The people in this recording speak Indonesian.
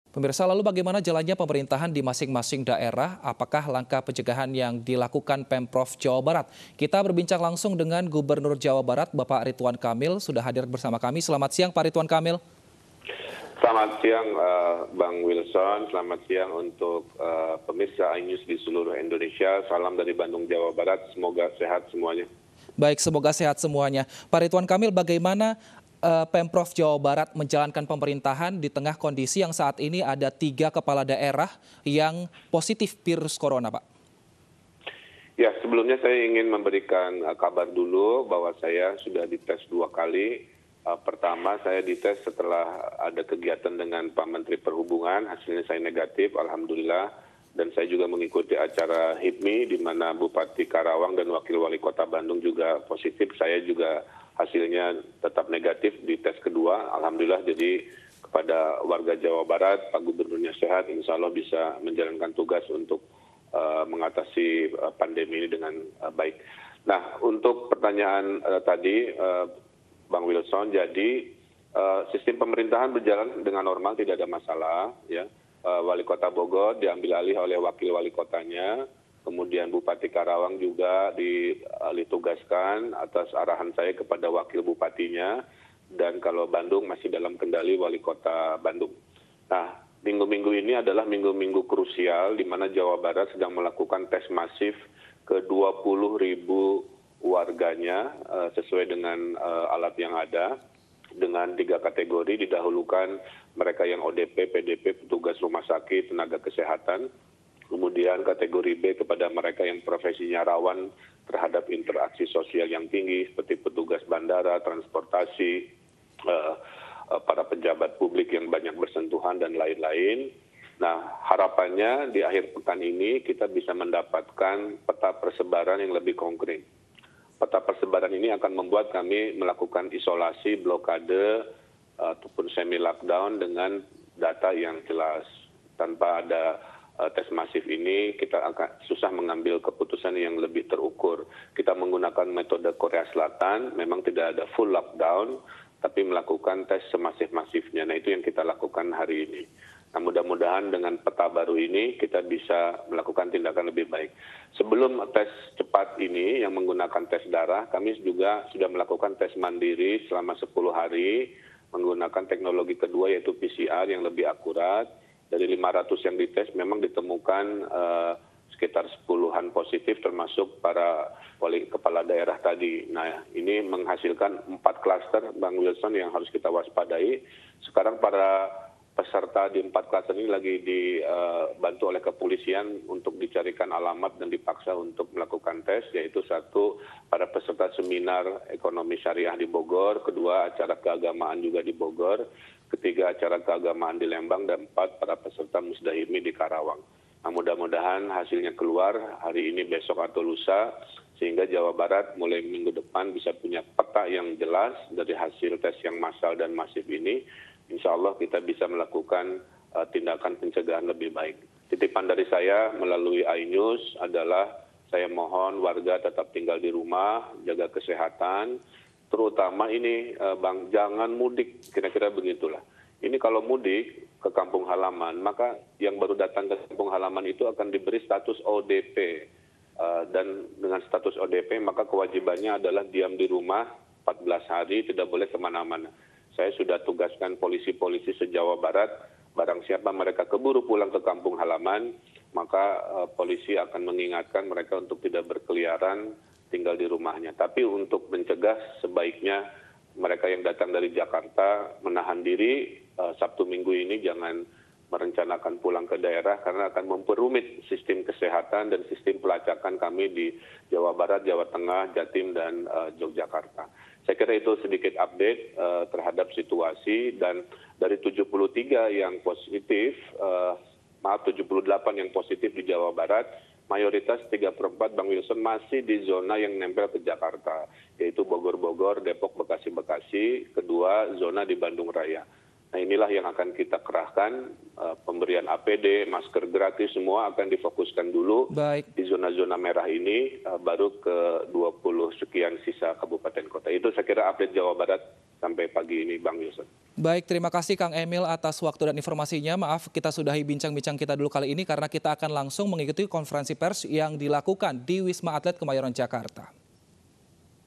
Pemirsa, lalu bagaimana jalannya pemerintahan di masing-masing daerah? Apakah langkah pencegahan yang dilakukan Pemprov Jawa Barat? Kita berbincang langsung dengan Gubernur Jawa Barat, Bapak Ridwan Kamil, sudah hadir bersama kami. Selamat siang, Pak Ridwan Kamil. Selamat siang, Bang Wilson. Selamat siang untuk pemirsa iNews di seluruh Indonesia. Salam dari Bandung, Jawa Barat. Semoga sehat semuanya. Baik, semoga sehat semuanya. Pak Ridwan Kamil, bagaimana Pemprov Jawa Barat menjalankan pemerintahan di tengah kondisi yang saat ini ada 3 kepala daerah yang positif virus corona, Pak? Ya, sebelumnya saya ingin memberikan kabar dulu bahwa saya sudah dites 2 kali. Pertama, saya dites setelah ada kegiatan dengan Pak Menteri Perhubungan, hasilnya saya negatif, alhamdulillah. Dan saya juga mengikuti acara HIPMI, di mana Bupati Karawang dan Wakil Wali Kota Bandung juga positif. Saya juga hasilnya tetap negatif di tes kedua, alhamdulillah. Jadi kepada warga Jawa Barat, Pak Gubernurnya sehat, insya Allah bisa menjalankan tugas untuk mengatasi pandemi ini dengan baik. Nah, untuk pertanyaan tadi, Bang Wilson, jadi sistem pemerintahan berjalan dengan normal, tidak ada masalah. Ya. Wali Kota Bogor diambil alih oleh Wakil Wali Kotanya, kemudian Bupati Karawang juga ditugaskan atas arahan saya kepada Wakil Bupatinya, dan kalau Bandung masih dalam kendali Wali Kota Bandung. Nah, minggu-minggu ini adalah minggu-minggu krusial di mana Jawa Barat sedang melakukan tes masif ke 20.000 warganya sesuai dengan alat yang ada, dengan 3 kategori. Didahulukan mereka yang ODP, PDP, petugas rumah sakit, tenaga kesehatan. Kemudian kategori B kepada mereka yang profesinya rawan terhadap interaksi sosial yang tinggi, seperti petugas bandara, transportasi, para pejabat publik yang banyak bersentuhan, dan lain-lain. Nah, harapannya di akhir pekan ini kita bisa mendapatkan peta persebaran yang lebih konkret. Peta persebaran ini akan membuat kami melakukan isolasi, blokade, ataupun semi-lockdown dengan data yang jelas. Tanpa ada tes masif ini, kita akan susah mengambil keputusan yang lebih terukur. Kita menggunakan metode Korea Selatan, memang tidak ada full lockdown, tapi melakukan tes semasif-masifnya. Nah, itu yang kita lakukan hari ini. Nah, mudah-mudahan dengan peta baru ini kita bisa melakukan tindakan lebih baik. Sebelum tes cepat ini yang menggunakan tes darah, kami juga sudah melakukan tes mandiri selama 10 hari menggunakan teknologi kedua, yaitu PCR yang lebih akurat. Dari 500 yang dites memang ditemukan sekitar 10-an positif, termasuk para wali kepala daerah tadi. Nah, ini menghasilkan 4 klaster, Bang Wilson, yang harus kita waspadai. Sekarang para peserta di 4 klaster ini lagi dibantu oleh kepolisian untuk dicarikan alamat dan dipaksa untuk melakukan tes, yaitu 1, para peserta seminar ekonomi syariah di Bogor, 2, acara keagamaan juga di Bogor, 3, acara keagamaan di Lembang, dan 4, para peserta Musdahimi di Karawang. Nah, mudah-mudahan hasilnya keluar hari ini, besok, atau lusa, sehingga Jawa Barat mulai minggu depan bisa punya peta yang jelas dari hasil tes yang massal dan masif ini. Insya Allah kita bisa melakukan tindakan pencegahan lebih baik. Titipan dari saya melalui iNews adalah saya mohon warga tetap tinggal di rumah, jaga kesehatan, terutama ini Bang, jangan mudik, kira-kira begitulah. Ini kalau mudik ke kampung halaman, maka yang baru datang ke kampung halaman itu akan diberi status ODP. Dan dengan status ODP maka kewajibannya adalah diam di rumah 14 hari, tidak boleh kemana-mana. Saya sudah tugaskan polisi-polisi se-Jawa Barat, barang siapa mereka keburu pulang ke kampung halaman, maka polisi akan mengingatkan mereka untuk tidak berkeliaran, tinggal di rumahnya. Tapi untuk mencegah, sebaiknya mereka yang datang dari Jakarta menahan diri, Sabtu Minggu ini jangan merencanakan pulang ke daerah, karena akan memperumit sistem kesehatan dan sistem pelacakan kami di Jawa Barat, Jawa Tengah, Jatim, dan Yogyakarta. Saya kira itu sedikit update terhadap situasi, dan dari 73 yang positif, 78 yang positif di Jawa Barat, mayoritas 3/4 Bang Wilson masih di zona yang nempel ke Jakarta, yaitu Bogor-Bogor, Depok, Bekasi-Bekasi, kedua zona di Bandung Raya. Nah, inilah yang akan kita kerahkan, pemberian APD, masker gratis, semua akan difokuskan dulu. Baik. Di zona-zona merah ini, baru ke 20 sekian sisa kabupaten kota. Itu saya kira update Jawa Barat sampai pagi ini, Bang Wilson. Baik, terima kasih Kang Emil atas waktu dan informasinya. Maaf, kita sudahi bincang-bincang kita dulu kali ini karena kita akan langsung mengikuti konferensi pers yang dilakukan di Wisma Atlet Kemayoran, Jakarta.